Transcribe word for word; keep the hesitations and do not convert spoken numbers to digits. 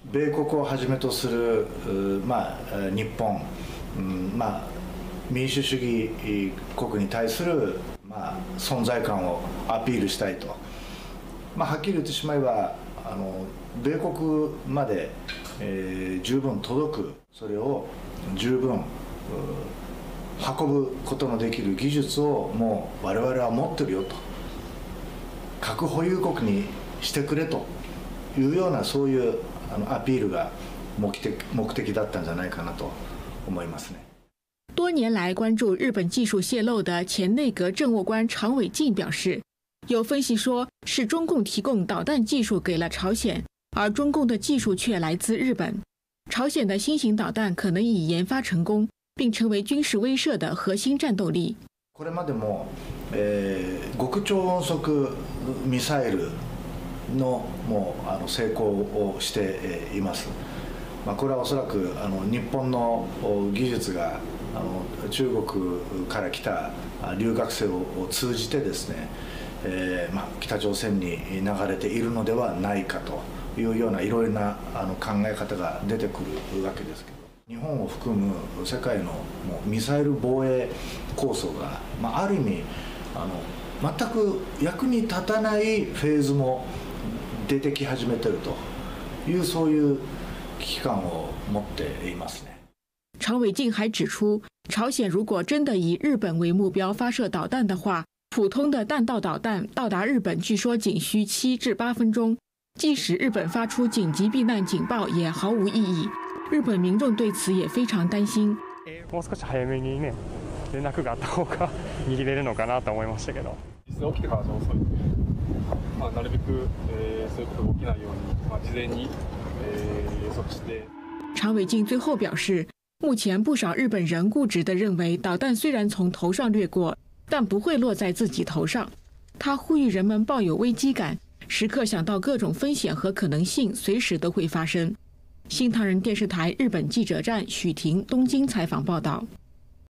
米国をはじめとする、まあ、日本、まあ、民主主義国に対する、まあ、存在感をアピールしたいと、まあ、はっきり言ってしまえばあの米国まで、えー、十分届く、それを十分運ぶことのできる技術をもう我々は持ってるよと、核保有国にしてくれというような、そういうあのアピールが目的目的だったんじゃないかなと思いますね。 多年来关注日本技术泄露的前内阁政务官常伟晋表示，有分析说是中共提供导弹技术给了朝鲜，而中共的技术却来自日本。朝鲜的新型导弹可能已研发成功，并成为军事威慑的核心战斗力。 これまでも、えー、極超音速ミサイルのもうあの成功をしています。まあ、これはおそらくあの日本の技術があの中国から来た留学生を通じてですね、えーまあ、北朝鮮に流れているのではないかというようないろいろなあの考え方が出てくるわけですけど、日本を含む世界のもうミサイル防衛構想が、まあ、ある意味あの全く役に立たないフェーズも出てき始めているという、そういう危機感を持っていますね。 常伟晋还指出，朝鲜如果真的以日本为目标发射导弹的话，普通的弹道导弹到达日本据说仅需七至八分钟，即使日本发出紧急避難警報也毫无意义。日本民众对此也非常担心。 もう少し早めにね、連絡があった方が握れるのかなと思いましたけど。 実際起きてからじゃ遅い。まあなるべく、えー、そういうことが起きないように、まあ事前に、えー、予測して。 常伟晋最后表示，目前不少日本人固执地认为，导弹虽然从头上掠过，但不会落在自己头上。他呼吁人们抱有危机感，时刻想到各种风险和可能性随时都会发生。新唐人电视台日本记者站许婷东京采访报道。